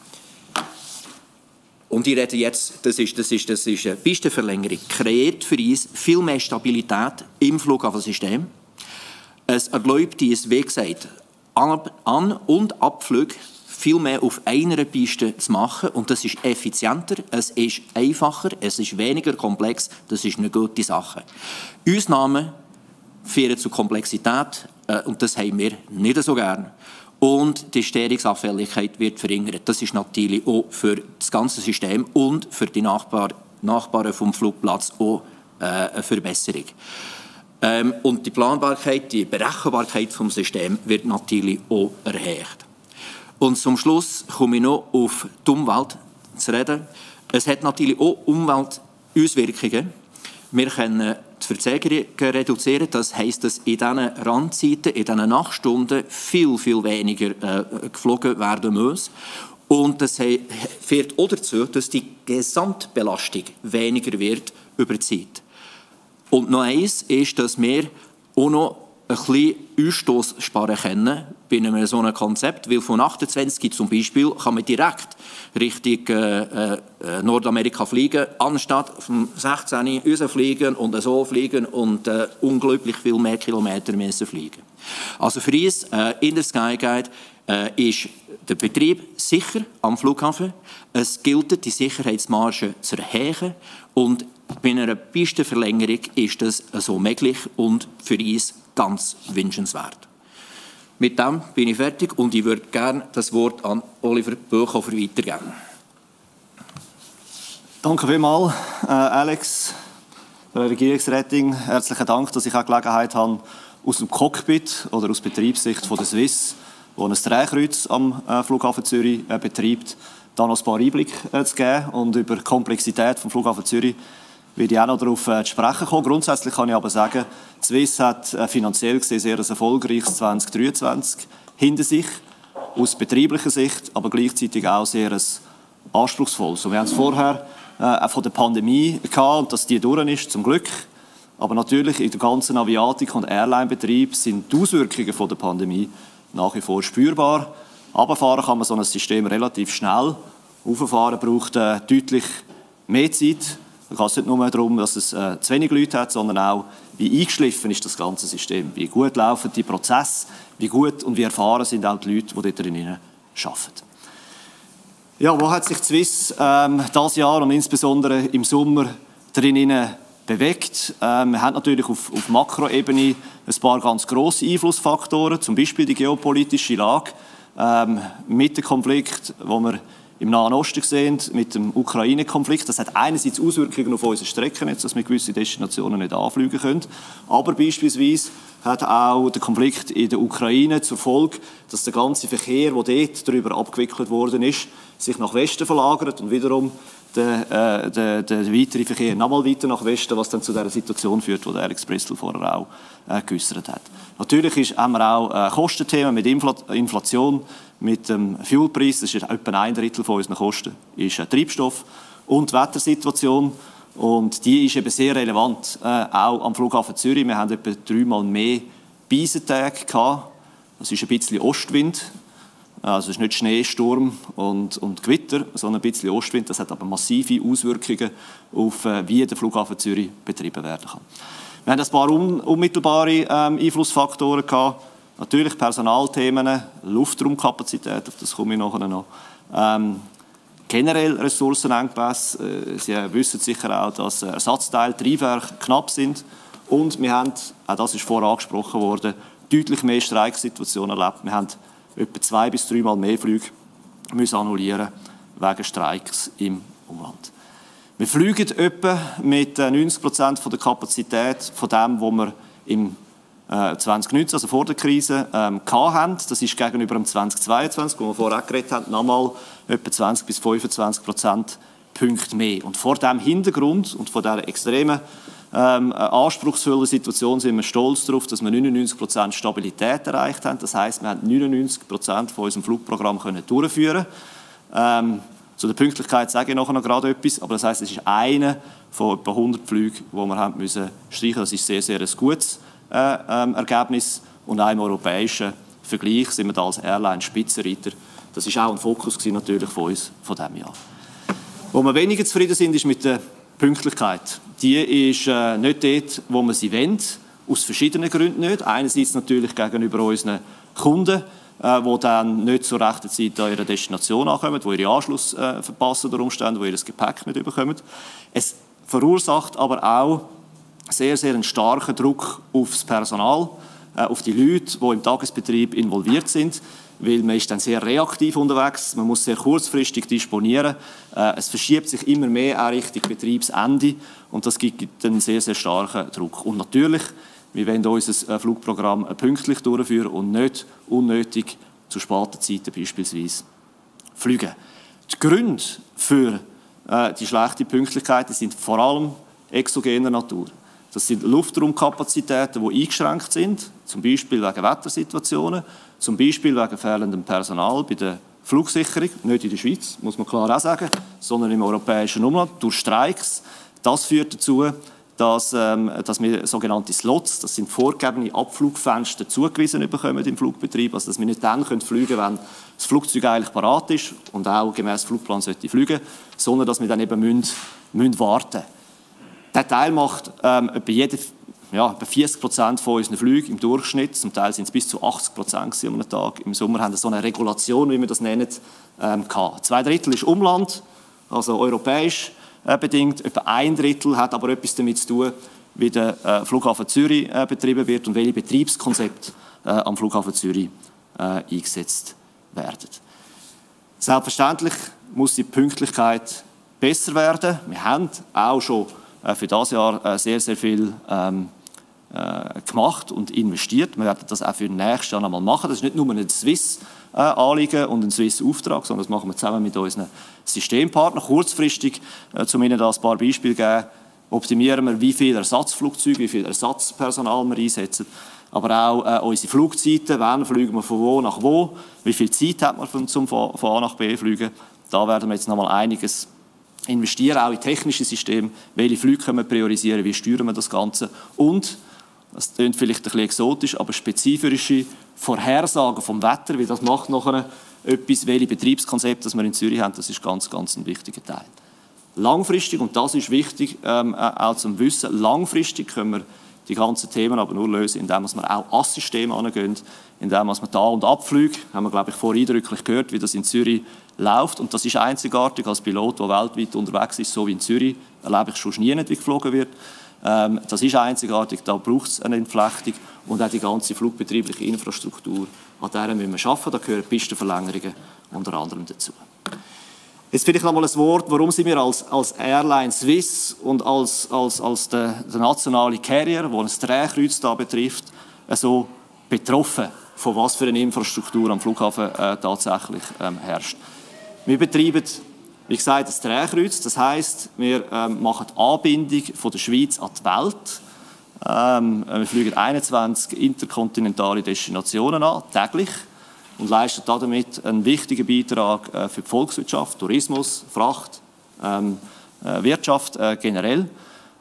Und ich rede jetzt, das ist, das ist, das ist eine Pistenverlängerung, kreiert für uns viel mehr Stabilität im Flughafensystem. Es erlaubt uns, wie gesagt, An- und Abflüge viel mehr auf einer Piste zu machen. Und das ist effizienter, es ist einfacher, es ist weniger komplex. Das ist eine gute Sache. Ausnahmen führen zu Komplexität äh, und das haben wir nicht so gern. Und die Störungsanfälligkeit wird verringert. Das ist natürlich auch für das ganze System und für die Nachbar Nachbarn vom Flugplatz auch äh, eine Verbesserung. Ähm, und die Planbarkeit, die Berechenbarkeit vom System wird natürlich auch erhöht. Und zum Schluss komme ich noch auf die Umwelt zu reden. Es hat natürlich auch Umweltauswirkungen. Wir können die Verzögerungen reduzieren. Das heisst, dass in diesen Randzeiten, in diesen Nachtstunden viel, viel weniger äh, geflogen werden muss. Und das führt auch dazu, dass die Gesamtbelastung weniger wird über die Zeit. Und noch eins ist, dass wir auch noch ein bisschen Ausstoss sparen können bei einem so einem Konzept, weil von achtundzwanzig zum Beispiel kann man direkt Richtung äh, äh, Nordamerika fliegen, anstatt vom sechzehn rausfliegen und so fliegen und äh, unglaublich viel mehr Kilometer müssen fliegen. Also für uns äh, in der Sky Guide äh, ist der Betrieb sicher am Flughafen. Es gilt, die Sicherheitsmarge zu erhöhen und bei einer Pistenverlängerung ist das so möglich und für uns ganz wünschenswert. Mit dem bin ich fertig und ich würde gerne das Wort an Oliver Böchhofer weitergeben. Danke vielmals, äh, Alex, Regierungsrätin. Herzlichen Dank, dass ich auch Gelegenheit habe, aus dem Cockpit oder aus Betriebssicht von der Swiss, die ein Drehkreuz am äh, Flughafen Zürich äh, betreibt, da noch ein paar Einblicke äh, zu geben. Und über die Komplexität des Flughafen Zürich werde ich auch noch darauf äh, zu sprechen kommen. Grundsätzlich kann ich aber sagen, die Swiss hat äh, finanziell gesehen sehr ein erfolgreiches zwanzig dreiundzwanzig hinter sich, aus betrieblicher Sicht, aber gleichzeitig auch sehr ein anspruchsvolles. Und wir haben es vorher äh, auch von der Pandemie gehabt, und dass die durch ist, zum Glück. Aber natürlich in der ganzen Aviatik- und Airline-Betrieb sind die Auswirkungen von der Pandemie nach wie vor spürbar. Runterfahren kann man so ein System relativ schnell. Rauffahren braucht äh, deutlich mehr Zeit. Da geht es nicht nur darum, dass es äh, zu wenig Leute hat, sondern auch, wie eingeschliffen ist das ganze System, wie gut laufen die Prozesse, wie gut und wie erfahren sind auch die Leute, die dort drinnen arbeiten. Ja, wo hat sich die Swiss ähm, dieses Jahr und insbesondere im Sommer drinnen bewegt? Ähm, wir haben natürlich auf, auf Makroebene ein paar ganz grosse Einflussfaktoren, zum Beispiel die geopolitische Lage ähm, mit dem Konflikt, wo wir im Nahen Osten sehen, mit dem Ukraine-Konflikt. Das hat einerseits Auswirkungen auf unsere Strecken, jetzt, dass wir gewisse Destinationen nicht anfliegen können. Aber beispielsweise hat auch der Konflikt in der Ukraine zur Folge, dass der ganze Verkehr, der dort darüber abgewickelt worden ist, sich nach Westen verlagert und wiederum der, äh, der, der weitere Verkehr nochmal weiter nach Westen, was dann zu der Situation führt, die Alex Bristol vorher auch äh, geäussert hat. Natürlich ist, haben wir auch äh, Kostenthemen mit Infl Inflation, mit dem Fuelpreis, das ist etwa ein Drittel von unseren Kosten, ist äh, Treibstoff und die Wettersituation. Und die ist eben sehr relevant, äh, auch am Flughafen Zürich. Wir haben etwa dreimal mehr Beisentage gehabt. Das ist ein bisschen Ostwind. Also es ist nicht Schnee, Sturm und, und Gewitter, sondern ein bisschen Ostwind. Das hat aber massive Auswirkungen auf, äh, wie der Flughafen Zürich betrieben werden kann. Wir haben ein paar un unmittelbare ähm, Einflussfaktoren gehabt. Natürlich Personalthemen, Luftraumkapazität, auf das komme ich nachher noch. Ähm, generell Ressourcenengpässe. Äh, Sie wissen sicher auch, dass Ersatzteile, Triebwerke knapp sind. Und wir haben, auch das ist vorher angesprochen worden, deutlich mehr Streiksituationen erlebt. Wir haben etwa zwei bis dreimal mehr Flüge müssen annullieren wegen Streiks im Umland. Wir fliegen etwa mit neunzig Prozent der Kapazität von dem, was wir im äh, zwanzig neunzehn, also vor der Krise, ähm, hatten. Das ist gegenüber dem zwanzig zweiundzwanzig, wo wir vorher auch geredet haben, nochmal etwa zwanzig bis fünfundzwanzig Prozent Punkte mehr. Und vor diesem Hintergrund und vor dieser extremen ähm, anspruchsvollen Situation sind wir stolz darauf, dass wir neunundneunzig Prozent Stabilität erreicht haben. Das heisst, wir haben neunundneunzig Prozent von unserem Flugprogramm können durchführen. Ähm, Zu der Pünktlichkeit sage ich nachher noch gerade etwas, aber das heisst, es ist einer von etwa hundert Flügen, die wir haben müssen streichen. Das ist sehr, sehr ein gutes äh, ähm, Ergebnis. Und auch im europäischen Vergleich sind wir da als Airline Spitzenreiter. Das ist auch ein Fokus gewesen, natürlich von uns von diesem Jahr. Wo wir weniger zufrieden sind, ist mit der Pünktlichkeit. Die ist äh, nicht dort, wo wir sie wollen, aus verschiedenen Gründen nicht. Einerseits natürlich gegenüber unseren Kunden, äh, die dann nicht zur rechten Zeit an ihrer Destination ankommen, die ihren Anschluss äh, verpassen unter Umständen, die ihr Gepäck nicht bekommen. Es verursacht aber auch sehr, sehr einen starken Druck aufs Personal, äh, auf die Leute, die im Tagesbetrieb involviert sind, weil man ist dann sehr reaktiv unterwegs, man muss sehr kurzfristig disponieren. Äh, es verschiebt sich immer mehr auch Richtung Betriebsende und das gibt einen sehr, sehr starken Druck. Und natürlich, wir wollen unser Flugprogramm pünktlich durchführen und nicht unnötig zu späten Zeiten beispielsweise fliegen. Die Gründe für äh, die schlechte Pünktlichkeit sind vor allem exogener Natur. Das sind Luftraumkapazitäten, die eingeschränkt sind, zum Beispiel wegen Wettersituationen, zum Beispiel wegen fehlendem Personal bei der Flugsicherung, nicht in der Schweiz, muss man klar auch sagen, sondern im europäischen Umland, durch Streiks. Das führt dazu, dass, ähm, dass wir sogenannte Slots, das sind vorgegebene Abflugfenster, zugewiesen bekommen im Flugbetrieb, also dass wir nicht dann können fliegen können, wenn das Flugzeug eigentlich parat ist und auch gemäß Flugplan sollte fliegen, sondern dass wir dann eben müssen, müssen warten müssen. Der Teil macht ähm, etwa, jede, ja, etwa vierzig Prozent von unseren Flügen im Durchschnitt, zum Teil sind es bis zu achtzig Prozent an einem Tag. Im Sommer haben wir so eine Regulation, wie wir das nennen, ähm, gehabt. Zwei Drittel ist Umland, also europäisch äh, bedingt, etwa ein Drittel hat aber etwas damit zu tun, wie der äh, Flughafen Zürich äh, betrieben wird und welche Betriebskonzepte äh, am Flughafen Zürich äh, eingesetzt werden. Selbstverständlich muss die Pünktlichkeit besser werden. Wir haben auch schon für dieses Jahr sehr, sehr viel ähm, äh, gemacht und investiert. Wir werden das auch für nächstes Jahr noch mal machen. Das ist nicht nur ein Swiss-Anliegen äh, und ein Swiss-Auftrag, sondern das machen wir zusammen mit unseren Systempartnern. Kurzfristig, äh, um Ihnen da ein paar Beispiele zu geben, optimieren wir, wie viele Ersatzflugzeuge, wie viel Ersatzpersonal wir einsetzen, aber auch äh, unsere Flugzeiten, wann fliegen wir von wo nach wo, wie viel Zeit hat man von, zum von A nach B fliegen. Da werden wir jetzt noch mal einiges investieren, auch in technische Systeme, welche Flüge können wir priorisieren, wie steuern wir das Ganze und, das klingt vielleicht ein bisschen exotisch, aber spezifische Vorhersagen vom Wetter, wie das macht nachher etwas, welche Betriebskonzepte das wir in Zürich haben, das ist ganz, ganz ein wichtiger Teil. Langfristig, und das ist wichtig, ähm, auch zum Wissen, langfristig können wir die ganzen Themen aber nur lösen, indem wir auch an Systeme angehen, indem wir da und abfliegen. Haben wir, glaube ich, vorher eindrücklich gehört, wie das in Zürich läuft. Und das ist einzigartig als Pilot, der weltweit unterwegs ist, so wie in Zürich. Erlebe ich schon nie nicht, wie geflogen wird. Ähm, das ist einzigartig, da braucht es eine Entflechtung und auch die ganze flugbetriebliche Infrastruktur. An der müssen wir arbeiten, da gehören Pistenverlängerungen unter anderem dazu. Jetzt vielleicht noch mal ein Wort, warum sind wir als, als Airline Swiss und als, als, als der, der nationale Carrier, der ein Drehkreuz da betrifft, so betroffen, von was für eine Infrastruktur am Flughafen äh, tatsächlich ähm, herrscht. Wir betreiben, wie gesagt, das Drehkreuz, das heisst, wir ähm, machen die Anbindung von der Schweiz an die Welt. Ähm, wir fliegen einundzwanzig interkontinentale Destinationen an, täglich, und leistet damit einen wichtigen Beitrag äh, für die Volkswirtschaft, Tourismus, Fracht, ähm, äh, Wirtschaft äh, generell.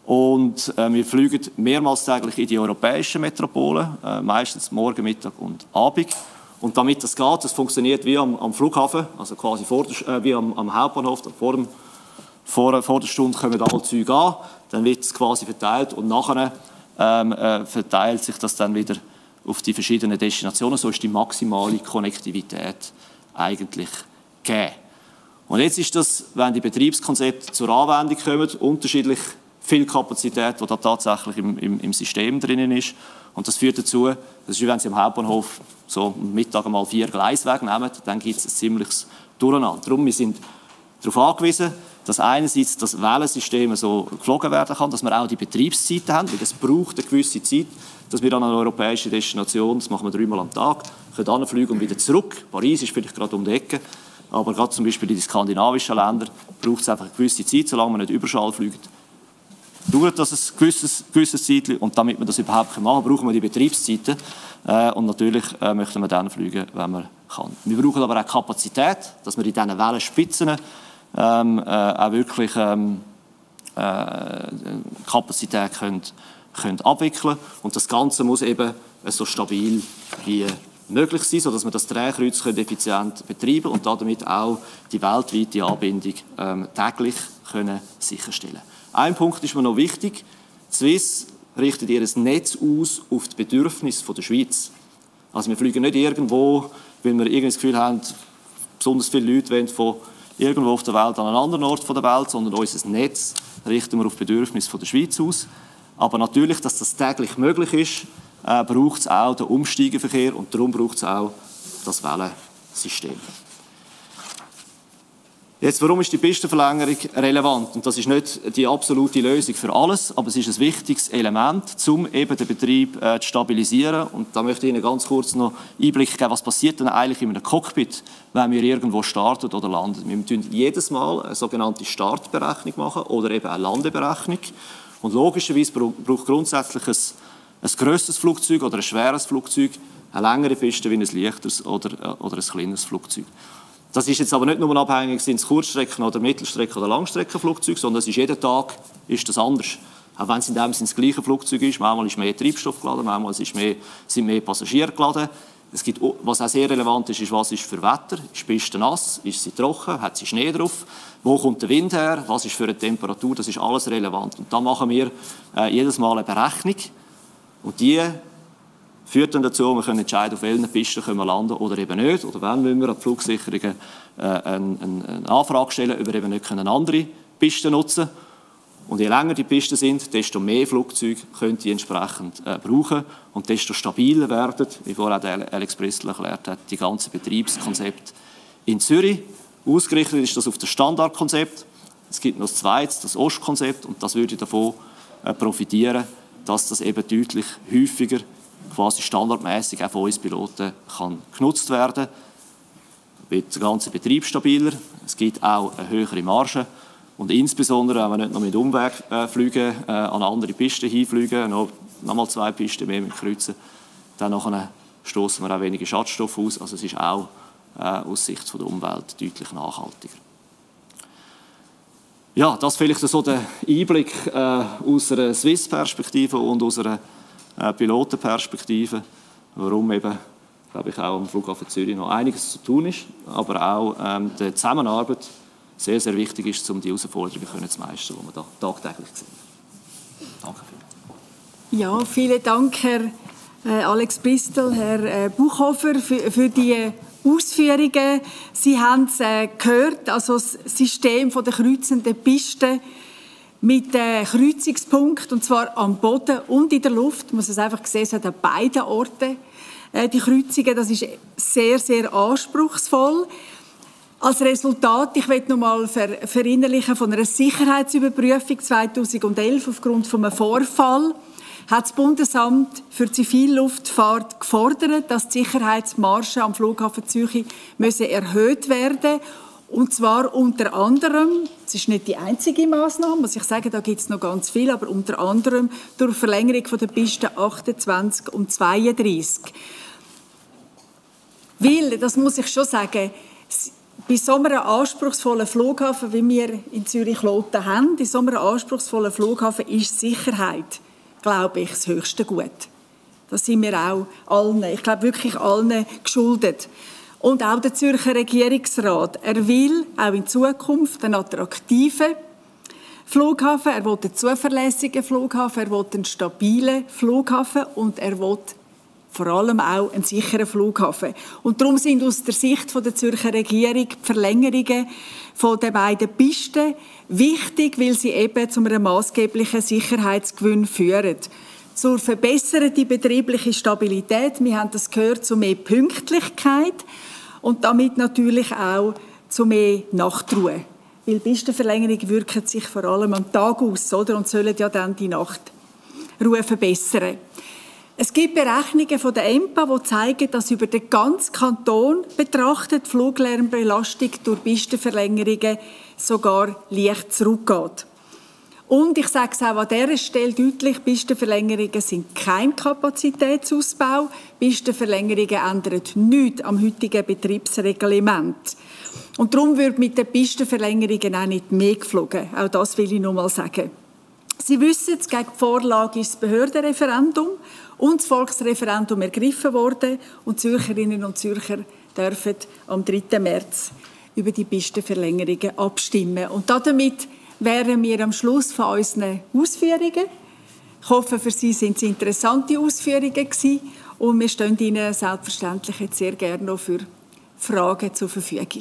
Und äh, wir fliegen mehrmals täglich in die europäischen Metropolen, äh, meistens morgen, Mittag und Abend. Und damit das geht, das funktioniert wie am, am Flughafen, also quasi vor der, äh, wie am, am Hauptbahnhof, vor, dem, vor, vor der Stunde kommen alle Züge an, dann wird es quasi verteilt und nachher ähm, äh, verteilt sich das dann wieder auf die verschiedenen Destinationen. So ist die maximale Konnektivität eigentlich gegeben. Und jetzt ist das, wenn die Betriebskonzepte zur Anwendung kommen, unterschiedlich viel Kapazität, die da tatsächlich im, im, im System drin ist. Und das führt dazu, das ist wie wenn Sie am Hauptbahnhof so am Mittag einmal vier Gleise wegnehmen, dann gibt es ein ziemliches Durcheinander. Darum wir sind darauf angewiesen, dass einerseits das Wellensystem so geflogen werden kann, dass wir auch die Betriebszeiten haben, weil es braucht eine gewisse Zeit, dass wir an eine europäische Destination, das machen wir dreimal am Tag, können anfliegen und wieder zurück. Paris ist vielleicht gerade um die Ecke, aber gerade zum Beispiel in den skandinavischen Ländern braucht es einfach eine gewisse Zeit, solange man nicht überschall fliegt. Dauert das ein gewisses, gewisses Zeitchen und damit wir das überhaupt machen können, brauchen wir die Betriebszeiten äh, und natürlich äh, möchten wir dann fliegen, wenn man kann. Wir brauchen aber auch Kapazität, dass wir in diesen Wellenspitzen ähm, äh, auch wirklich ähm, äh, Kapazität können, können abwickeln und das Ganze muss eben so stabil wie möglich sein, sodass wir das Drehkreuz effizient betreiben und damit auch die weltweite Anbindung ähm, täglich können sicherstellen. Ein Punkt ist mir noch wichtig. Swiss richtet ihr Netz aus auf die Bedürfnisse der Schweiz. Also wir fliegen nicht irgendwo, weil wir irgendwie das Gefühl haben, besonders viele Leute wollen von irgendwo auf der Welt an einen anderen Ort der Welt, sondern unser Netz richten wir auf die Bedürfnisse der Schweiz aus. Aber natürlich, dass das täglich möglich ist, äh, braucht es auch den Umsteigeverkehr und darum braucht es auch das Wellensystem. Jetzt, warum ist die Pistenverlängerung relevant? Und das ist nicht die absolute Lösung für alles, aber es ist ein wichtiges Element, um eben den Betrieb äh, zu stabilisieren. Und da möchte ich Ihnen ganz kurz noch Einblick geben, was passiert denn eigentlich in einem Cockpit, wenn wir irgendwo starten oder landen. Wir müssen jedes Mal eine sogenannte Startberechnung machen oder eben eine Landeberechnung. Und logischerweise braucht grundsätzlich ein, ein grösseres Flugzeug oder ein schweres Flugzeug eine längere Piste wie ein leichteres oder, oder ein kleineres Flugzeug. Das ist jetzt aber nicht nur abhängig, sind es Kurzstrecken- oder Mittelstrecken- oder Langstreckenflugzeuge, sondern es ist jeden Tag ist das anders. Auch wenn es in dem Sinne das gleiche Flugzeug ist, manchmal ist mehr Treibstoff geladen, manchmal ist mehr, sind mehr Passagiere geladen. Es gibt, was auch sehr relevant ist, ist, was ist für Wetter? Ist die Piste nass? Ist sie trocken? Hat sie Schnee drauf? Wo kommt der Wind her? Was ist für eine Temperatur? Das ist alles relevant. Und da machen wir äh, jedes Mal eine Berechnung. Und die führt dann dazu, wir können entscheiden, auf welchen Pisten können wir landen oder eben nicht. Oder wenn müssen wir an die Flugsicherungen äh, eine, eine Anfrage stellen, ob wir eben nicht eine andere Piste nutzen können. Und je länger die Pisten sind, desto mehr Flugzeuge können die entsprechend äh, brauchen. Und desto stabiler werden, wie vorher der Alex Bristol erklärt hat, die ganzen Betriebskonzepte in Zürich. Ausgerichtet ist das auf das Standardkonzept. Es gibt noch das zweite, das Ostkonzept, und das würde davon äh, profitieren, dass das eben deutlich häufiger, quasi standardmäßig auch von uns Piloten kann genutzt werden. Wird der ganze Betrieb stabiler. Es gibt auch eine höhere Marge. Und insbesondere, wenn wir nicht noch mit Umweg äh, fliegen, äh, an andere Pisten hinfliegen, noch, noch mal zwei Pisten mehr mit kreuzen, dann nachher stoßen wir auch weniger Schadstoffe aus. Also es ist auch äh, aus Sicht von der Umwelt deutlich nachhaltiger. Ja, das vielleicht so der Einblick äh, aus einer Swiss-Perspektive und aus einer äh, Pilotenperspektive, warum eben, glaube ich, auch am Flughafen Zürich noch einiges zu tun ist, aber auch ähm, die Zusammenarbeit sehr, sehr wichtig ist, um die Herausforderungen zu meistern, die wir da tagtäglich sehen. Danke vielmals. Ja, vielen Dank, Herr äh, Alex Bristol, Herr äh, Buchhofer, für, für die Ausführungen. Sie haben es äh, gehört, also das System von der kreuzenden Pisten mit äh, Kreuzungspunkt, und zwar am Boden und in der Luft. Man muss es einfach sehen, es hat an beiden Orten äh, die Kreuzungen. Das ist sehr, sehr anspruchsvoll. Als Resultat, ich möchte noch mal ver verinnerlichen, von einer Sicherheitsüberprüfung zweitausendelf aufgrund von einem Vorfall, hat das Bundesamt für Zivilluftfahrt gefordert, dass die Sicherheitsmargen am Flughafen Zürich müssen erhöht werden. Und zwar unter anderem, das ist nicht die einzige Massnahme, muss ich sagen, da gibt es noch ganz viel, aber unter anderem durch Verlängerung von der Pisten achtundzwanzig und zweiunddreißig. Weil, das muss ich schon sagen, bei so einem anspruchsvollen Flughafen, wie wir in Zürich-Kloten haben, bei so einem anspruchsvollen Flughafen ist Sicherheit, glaube ich, das höchste Gut. Das sind wir auch allen, ich glaube wirklich allen geschuldet. Und auch der Zürcher Regierungsrat. Er will auch in Zukunft einen attraktiven Flughafen, er will einen zuverlässigen Flughafen, er will einen stabilen Flughafen und er will vor allem auch einen sicheren Flughafen. Und darum sind aus der Sicht der Zürcher Regierung die Verlängerungen der beiden Pisten wichtig, weil sie eben zu einem maßgeblichen Sicherheitsgewinn führen. Zur verbesserten betrieblichen Stabilität, wir haben das gehört, zu mehr Pünktlichkeit und damit natürlich auch zu mehr Nachtruhe. Weil Pistenverlängerungen wirken sich vor allem am Tag aus, oder? Und sollen ja dann die Nachtruhe verbessern. Es gibt Berechnungen von der E M P A, die zeigen, dass über den ganzen Kanton betrachtet die Fluglärmbelastung durch Pistenverlängerungen sogar leicht zurückgeht. Und ich sage es auch an dieser Stelle deutlich, Pistenverlängerungen sind kein Kapazitätsausbau. Pistenverlängerungen ändern nichts am heutigen Betriebsreglement. Und darum wird mit den Pistenverlängerungen auch nicht mehr geflogen. Auch das will ich noch mal sagen. Sie wissen, gegen die Vorlage ist das Behördenreferendum und das Volksreferendum ergriffen worden. Und Zürcherinnen und Zürcher dürfen am dritten März über die Pistenverlängerungen abstimmen. Und damit wären wir am Schluss von unseren Ausführungen. Ich hoffe, für Sie sind es interessante Ausführungen gewesen. Und wir stehen Ihnen selbstverständlich jetzt sehr gerne noch für Fragen zur Verfügung.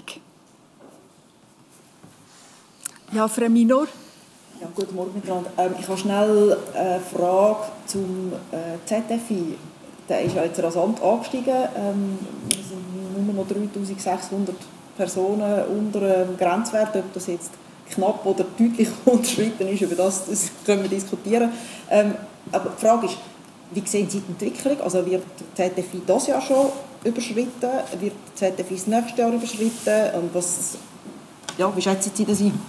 Ja, Frau Minor. Ja, guten Morgen miteinander. Ähm, ich habe schnell eine Frage zum äh, Z F I. Der ist ja jetzt rasant angestiegen. Ähm, wir sind nur noch dreitausendsechshundert Personen unter dem Grenzwert. Ob das jetzt knapp oder deutlich unterschritten ist, über das, das können wir diskutieren. Ähm, aber die Frage ist, wie sehen Sie die Entwicklung? Also wird der Z F I das Jahr schon überschritten? Wird der Z F I das nächste Jahr überschritten? Und was, ja, wie schätzen Sie das ein?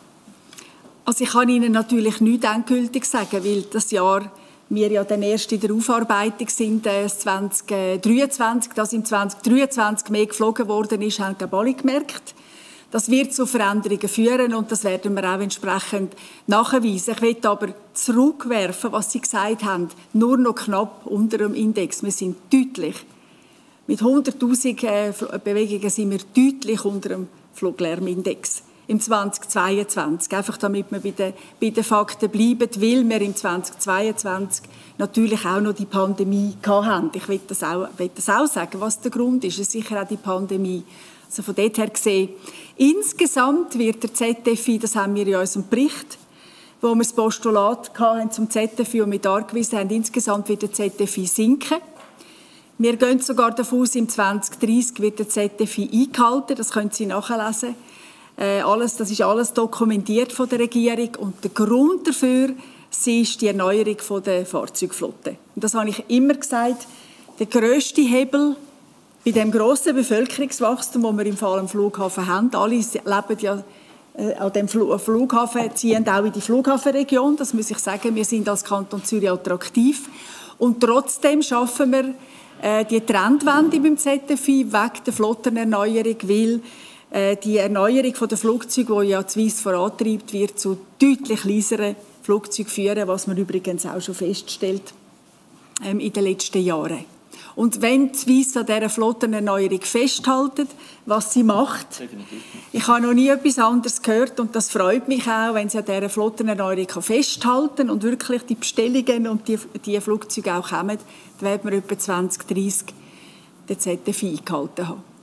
Also ich kann Ihnen natürlich nichts endgültig sagen, weil das Jahr wir ja dann erst in der Aufarbeitung sind, äh, zwanzig dreiundzwanzig, dass im zwanzig dreiundzwanzig mehr geflogen worden ist, haben glaube alle gemerkt. Das wird zu Veränderungen führen und das werden wir auch entsprechend nachweisen. Ich möchte aber zurückwerfen, was Sie gesagt haben, nur noch knapp unter dem Index. Wir sind deutlich, mit hunderttausend äh, Bewegungen sind wir deutlich unter dem Fluglärmindex. Im zwanzig zweiundzwanzig. Einfach damit wir bei den, bei den Fakten bleiben, weil wir im zwanzig zweiundzwanzig natürlich auch noch die Pandemie hatten. Ich will das, auch, will das auch sagen, was der Grund ist. Es ist sicher auch die Pandemie. Also von dort her gesehen. Insgesamt wird der Z F I, das haben wir in unserem Bericht, wo wir das Postulat hatten zum Z F I und mit angewiesen haben, insgesamt wird der Z F I sinken. Wir gehen sogar davon aus, im zwanzig dreißig wird der Z F I eingehalten. Das können Sie nachlesen. Äh, alles, das ist alles dokumentiert von der Regierung und der Grund dafür ist die Erneuerung von der Fahrzeugflotte. Und das habe ich immer gesagt, der grösste Hebel bei dem grossen Bevölkerungswachstum, das wir im Fall am Flughafen haben, alle leben ja äh, an dem Flughafen, ziehen auch in die Flughafenregion, das muss ich sagen, wir sind als Kanton Zürich attraktiv und trotzdem schaffen wir äh, die Trendwende beim Z F I wegen der Flottenerneuerung, weil die Erneuerung der Flugzeuge, die ja die Swiss vorantreibt, wird zu deutlich leiseren Flugzeugen führen, was man übrigens auch schon feststellt ähm, in den letzten Jahren. Und wenn die Swiss an dieser Flottenerneuerung festhält, was sie macht, definitiv. Ich habe noch nie etwas anderes gehört und das freut mich auch, wenn sie an dieser Flottenerneuerung festhalten und wirklich die Bestellungen und die, die Flugzeuge auch kommen, dann werden wir etwa zwanzig dreißig den Z F I eingehalten haben.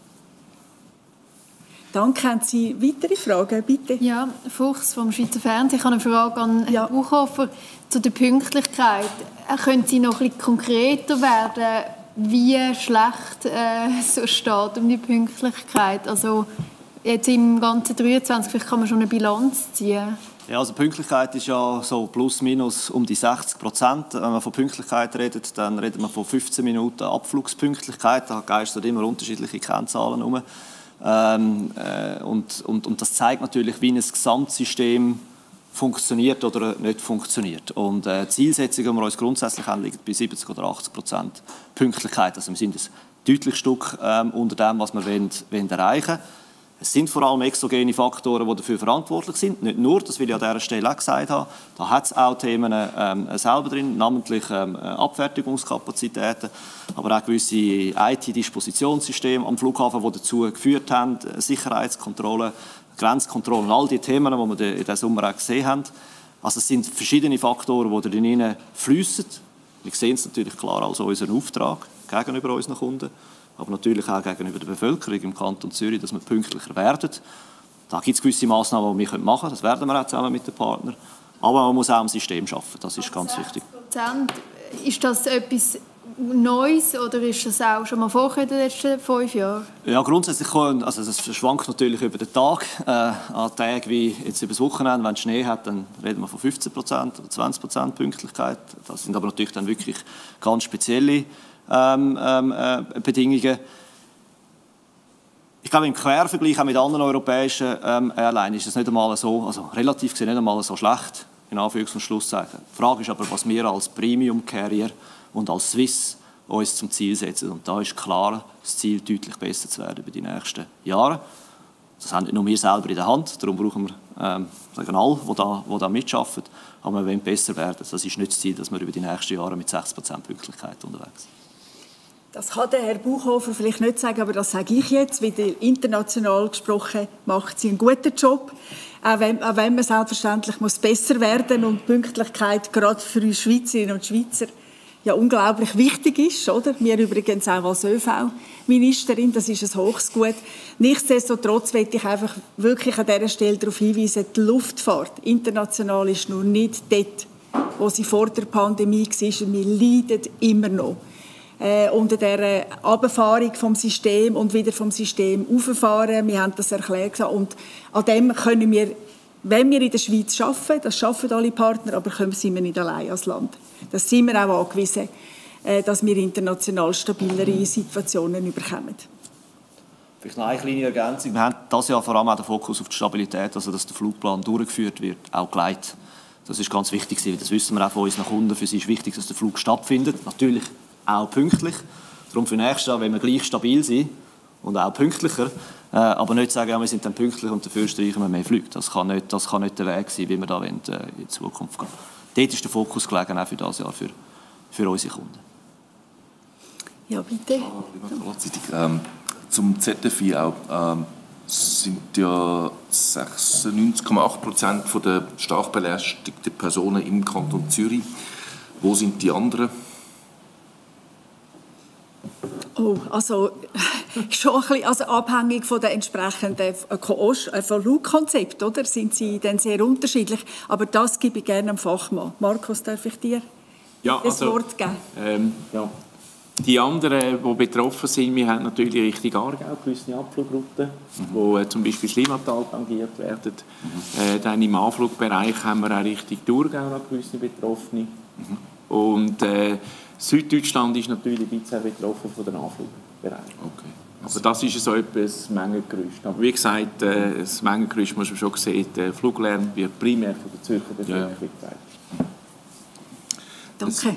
Danke. Haben Sie weitere Fragen, bitte? Ja, Fuchs vom Schweizer Fernsehen. Ich habe eine Frage an Herrn ja. Buchhofer zu der Pünktlichkeit. Können Sie noch ein bisschen konkreter werden, wie schlecht äh, es so steht um die Pünktlichkeit? Also jetzt im ganzen dreiundzwanzig, vielleicht kann man schon eine Bilanz ziehen. Ja, also Pünktlichkeit ist ja so plus minus um die sechzig Prozent. Wenn man von Pünktlichkeit redet, dann redet man von fünfzehn Minuten Abflugspünktlichkeit. Da geistern immer unterschiedliche Kennzahlen herum. Ähm, äh, und, und, und das zeigt natürlich, wie ein Gesamtsystem funktioniert oder nicht funktioniert. Und äh, die Zielsetzung, die wir uns grundsätzlich haben, liegt bei siebzig oder achtzig Prozent Pünktlichkeit. Also wir sind ein deutliches Stück ähm, unter dem, was wir wollen, wollen erreichen wollen. Es sind vor allem exogene Faktoren, die dafür verantwortlich sind. Nicht nur, das will ich an dieser Stelle auch gesagt haben. Da hat es auch Themen ähm, selber drin, namentlich ähm, Abfertigungskapazitäten, aber auch gewisse I T-Dispositionssysteme am Flughafen, die dazu geführt haben, Sicherheitskontrollen, Grenzkontrollen, all die Themen, die wir in diesem Sommer auch gesehen haben. Also es sind verschiedene Faktoren, die darin fliessen. Wir sehen es natürlich klar als unseren Auftrag gegenüber unseren Kunden, aber natürlich auch gegenüber der Bevölkerung im Kanton Zürich, dass wir pünktlicher werden. Da gibt es gewisse Massnahmen, die wir machen können. Das werden wir auch zusammen mit den Partnern. Aber man muss auch am System arbeiten. Das ist ganz wichtig. Ist das etwas Neues oder ist das auch schon mal vorher in den letzten fünf Jahren? Ja, grundsätzlich kann, also es schwankt natürlich über den Tag. Äh, an Tagen wie jetzt über das Wochenende, wenn es Schnee hat, dann reden wir von fünfzehn Prozent oder zwanzig Prozent Pünktlichkeit. Das sind aber natürlich dann wirklich ganz spezielle ähm, ähm, äh, Bedingungen. Ich glaube, im Quervergleich auch mit anderen europäischen ähm, Airlines ist es nicht einmal so, also relativ gesehen nicht einmal so schlecht, in Anführungs- und Schlusszeichen. Die Frage ist aber, was wir als Premium Carrier und als Swiss uns zum Ziel setzen. Und da ist klar das Ziel, deutlich besser zu werden über die nächsten Jahre. Das haben nicht nur wir selber in der Hand, darum brauchen wir ähm, sagen alle, die da, die da mitarbeiten. Aber wir wollen besser werden. Das ist nicht das Ziel, dass wir über die nächsten Jahre mit sechs Prozent Pünktlichkeit unterwegs sind. Das kann der Herr Buchhofer vielleicht nicht sagen, aber das sage ich jetzt. Wieder international gesprochen macht sie einen guten Job. Auch wenn, auch wenn man selbstverständlich muss besser werden muss und Pünktlichkeit gerade für uns Schweizerinnen und Schweizer ja unglaublich wichtig ist, oder? Mir übrigens auch als ÖV-Ministerin, das ist ein hohes Gut. Nichtsdestotrotz möchte ich einfach wirklich an dieser Stelle darauf hinweisen, die Luftfahrt international ist noch nicht dort, wo sie vor der Pandemie war. Und wir leiden immer noch äh, unter dieser Abfahrung vom System und wieder vom System auffahren. Wir haben das erklärt. Und an dem können wir, wenn wir in der Schweiz arbeiten, das schaffen alle Partner, aber sind wir nicht allein als Land. Das sind wir auch angewiesen, dass wir international stabilere Situationen bekommen. Vielleicht noch eine kleine Ergänzung. Wir haben dieses Jahr vor allem auch den Fokus auf die Stabilität, also dass der Flugplan durchgeführt wird, auch gelegt. Das ist ganz wichtig, das wissen wir auch von unseren Kunden. Für sie ist wichtig, dass der Flug stattfindet, natürlich auch pünktlich. Darum für nächstes Jahr, wenn wir gleich stabil sind und auch pünktlicher, äh, aber nicht sagen, ja, wir sind dann pünktlich und dafür streichen wir mehr Flüge. Das kann nicht, das kann nicht der Weg sein, wie wir da wollen, äh, in die Zukunft gehen. Dort ist der Fokus gelegen, auch für dieses Jahr, für, für unsere Kunden. Ja, bitte. Ähm, zum Z F I auch, ähm, sind ja sechsundneunzig Komma acht Prozent der stark belästigten Personen im Kanton Zürich. Wo sind die anderen? Oh, also schon ein bisschen, also abhängig von den entsprechenden Flugkonzept, oder? Sind sie dann sehr unterschiedlich. Aber das gebe ich gerne am Fachmann. Markus, darf ich dir ja, das also, Wort geben? Ähm, ja. Die anderen, die betroffen sind, wir haben natürlich Richtung Aargau gewisse Abflugrouten, mhm. wo äh, zum Beispiel das Limmatal tangiert werden. Mhm. Äh, dann im Anflugbereich haben wir auch Richtung Thurgau noch gewisse Betroffene. Mhm. Und äh, Süddeutschland ist natürlich ein bisschen betroffen von den Anflugbereich. Okay. Also das ist so etwas Mengengerüst. Aber wie gesagt, äh, das Mengengerüst muss man schon sehen, der Fluglärm wird primär von der Zürcher Bevölkerung gezeigt. Ja. Danke.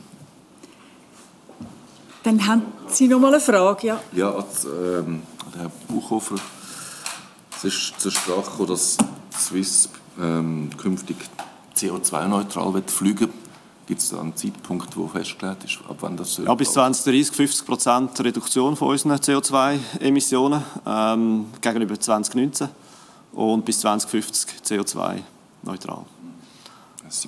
Dann haben Sie noch mal eine Frage. Ja, ja als, ähm, Herr Buchhofer, es ist zur Sprache gekommen, dass Swiss ähm, künftig C O zwei neutral fliegen will. Gibt es da einen Zeitpunkt, der festgelegt ist, ab wann das soll? Ja, bis zwanzig dreißig fünfzig Prozent Reduktion von unseren C O zwei Emissionen ähm, gegenüber zwanzig neunzehn und bis zwanzig fünfzig C O zwei neutral. Merci.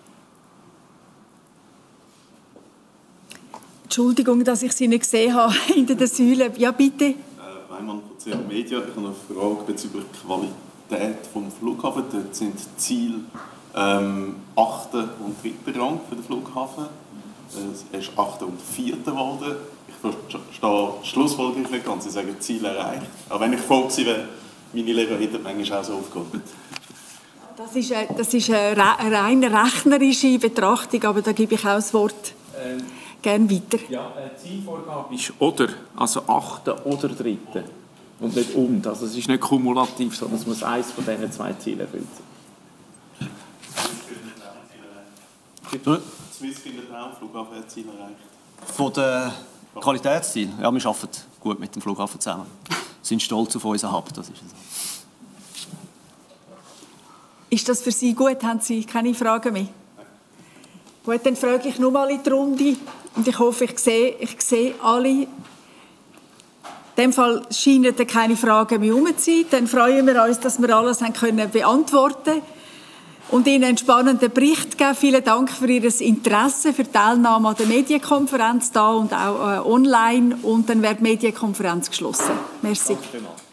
Entschuldigung, dass ich Sie nicht gesehen habe hinter der Säule. Ja, bitte. Äh, Weimann von C R Media. Ich habe eine Frage bezüglich Qualität des Flughafens. Dort sind Ziele ähm, achten und dritten Rang für den Flughafen. Er ist achten und vierten geworden. Ich verstehe die Schlussfolgerung nicht ganz. Sie sagen, Ziel erreicht. Aber wenn ich voll gewesen wäre, meine Lehrer hätten manchmal auch so aufgehoben. Das ist, eine, das ist eine rein rechnerische Betrachtung, aber da gebe ich auch das Wort ähm, gerne weiter. Ja, die Zielvorgabe ist oder, also achten oder dritten. Und nicht und. Also es ist nicht kumulativ, sondern es muss eines von diesen zwei Zielen erfüllt sein. Swiss findet auch, Flughafen hat Ziel erreicht. Von den Qualitätszielen? Ja, wir arbeiten gut mit dem Flughafen zusammen. sind stolz auf unseren Hub. Das ist so. Ist das für Sie gut? Haben Sie keine Fragen mehr? Gut, dann frage ich nur mal in die Runde. Und ich hoffe, ich sehe, ich sehe alle. In dem Fall scheinen dann keine Fragen mehr herum zu sein. Dann freuen wir uns, dass wir alles haben können beantworten und Ihnen einen spannenden Bericht geben. Vielen Dank für Ihr Interesse, für die Teilnahme an der Medienkonferenz da und auch äh, online. Und dann wird die Medienkonferenz geschlossen. Merci. Danke.